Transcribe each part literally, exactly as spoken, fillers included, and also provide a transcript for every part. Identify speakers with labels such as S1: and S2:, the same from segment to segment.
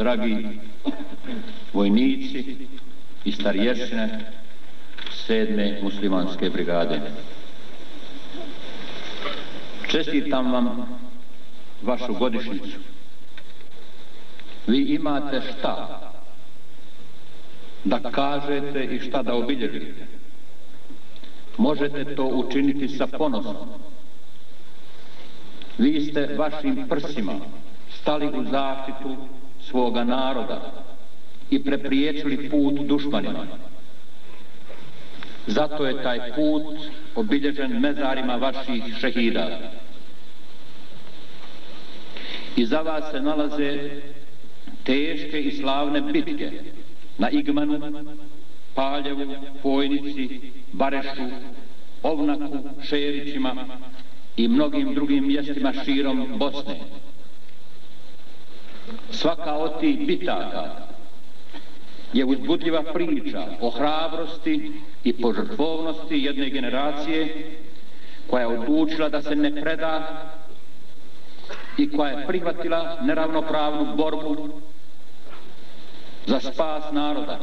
S1: dragi vojnici i starješine sedme muslimanske brigade. Čestitam vam vašu godišnjicu. Vi imate šta da kažete i šta da obilježite. Možete to učiniti sa ponosom. Vi ste vašim prsima stali u zaštitu svoga naroda i prepriječili put dušmanima. Zato je taj put obilježen mezarima vaših šehida. Iza vas se nalaze teške i slavne bitke na Igmanu, Paljevu, Fojnici, Barešu, Ovnaku, Šerićima i mnogim drugim mjestima širom Bosne. Svaka od tih bitaka je uzbudljiva priča o hrabrosti i požrtvovnosti jedne generacije koja je odlučila da se ne preda i koja je prihvatila neravnopravnu borbu za spas naroda.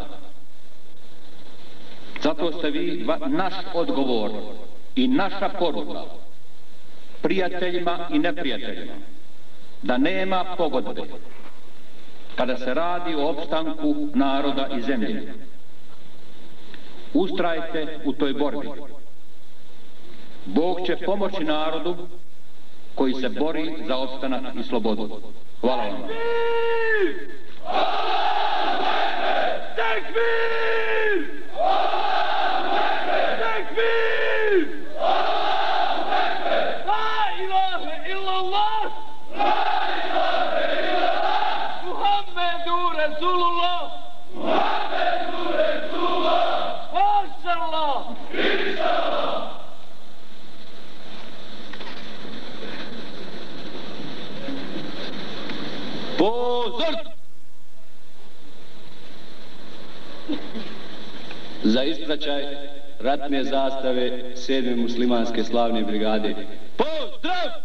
S1: Zato ste vi naš odgovor i naša poruka prijateljima i neprijateljima da nema pogodbe kada se radi o opstanku naroda i zemlje. Ustrajte u toj borbi. Bog će pomoći narodu koji se bori za opstanak i slobodu. Hvala vam.
S2: Tekbir! Tekbir! La ilahe illallah! La ilahe illallah! Muhammedu Resulullah! Muhammedu Resulullah! Mašallah! Inšallah!
S1: Pozor! Za ispraćaj ratne zastave sedme muslimanske slavne brigade. Pozdrav!